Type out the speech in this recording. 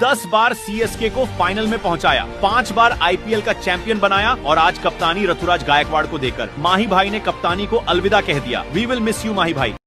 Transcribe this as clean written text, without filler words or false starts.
10 बार CSK को final में पहुंचाया, 5 बार आईपीएल का चैंपियन बनाया और आज कप्तानी ऋतुराज गायकवाड़ को देकर माही भाई ने कप्तानी को अलविदा कह दिया। We will miss you Mahi भाई।